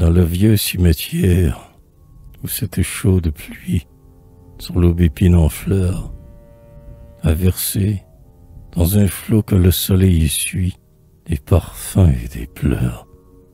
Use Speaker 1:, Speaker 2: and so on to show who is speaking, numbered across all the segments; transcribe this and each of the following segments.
Speaker 1: Dans le vieux cimetière, où cette chaude pluie, sur l'aubépine en fleurs, a versé, dans un flot que le soleil essuie, des parfums et des pleurs.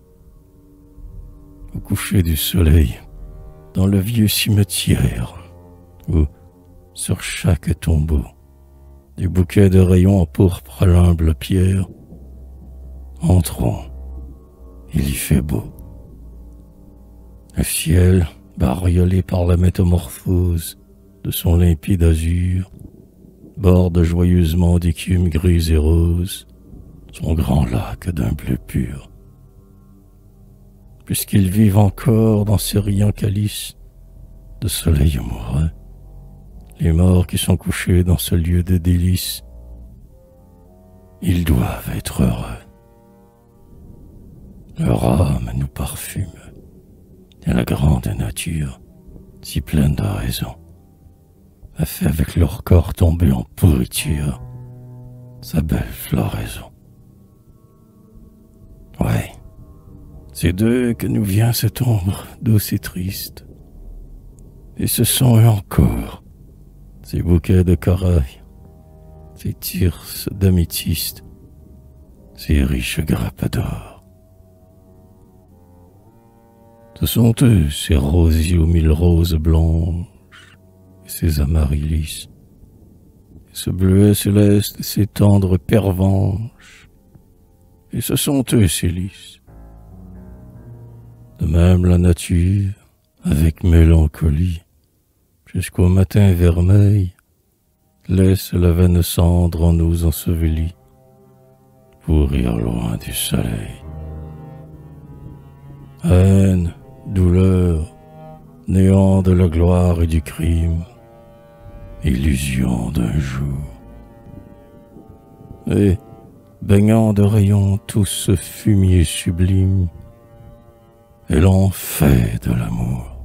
Speaker 1: Au coucher du soleil, dans le vieux cimetière, où, sur chaque tombeau, des bouquets de rayons empourprent l'humble pierre, entrons, il y fait beau. Le ciel, bariolé par la métamorphose de son limpide azur, borde joyeusement d'écume grise et rose son grand lac d'un bleu pur. Puisqu'ils vivent encore dans ces riants calices de soleil amoureux, les morts qui sont couchés dans ce lieu de délices, ils doivent être heureux. Leur âme nous parfume, et la grande nature, si pleine de raison, a fait avec leur corps tombé en pourriture sa belle floraison. Ouais, c'est d'eux que nous vient cette ombre douce et triste, et ce sont eux encore, ces bouquets de corail, ces thyrses d'améthyste, ces riches grappes d'or. Ce sont eux, ces rosiers aux mille roses blanches, et ces amaryllis, et ce bleuet céleste, et ces tendres pervenches, et ce sont eux, ces lys. De même la nature, avec mélancolie, jusqu'au matin vermeil, laisse la vaine cendre en nous ensevelie, pour rire loin du soleil. Haine, douleur, néant de la gloire et du crime, illusion d'un jour. Et, baignant de rayons tout ce fumier sublime, et l'on fait de l'amour.